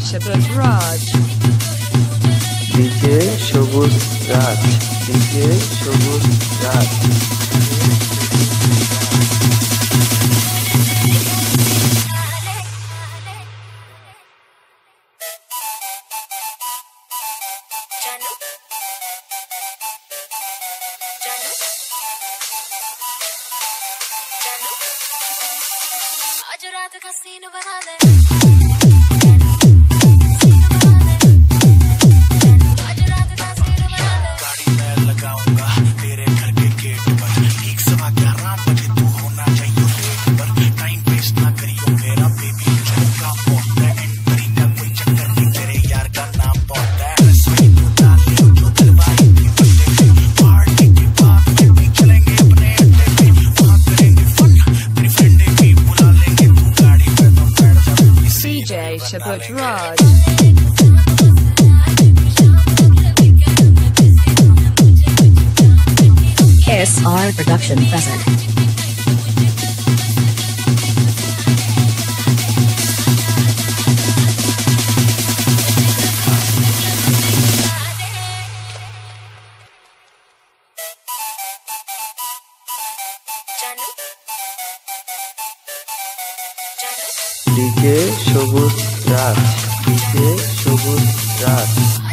Shabbat Raj. DJ Shobut Raj. DJ Shobut Raj. आज रात का सीन बना ले। आज रात का सीन बना ले। गाड़ी मैं लगाऊंगा तेरे घर के गेट पर, ठीक 11:15 बजे तू होना चाहिए गेट पर। टाइम वेस्ट ना करियो मेरा बेबी, चौका बहुत है एंट्री का कोई चक्कर नहीं, तेरे यार का नाम बहुत है। रसोई तू डाल ले जो दिलवाई थी बर्थडे पे, पार्टी के बाद फिर भी चलेंगे अपने अड्डे पे, वहाँ करेंगे फन, तेरी फ्रेंडे भी बुला लेंगे, तू गाड़ी पे तो बैठ जा। DJ Shabbat Raj. SR Production present. DJ Shobut Raj. DJ Shobut Raj.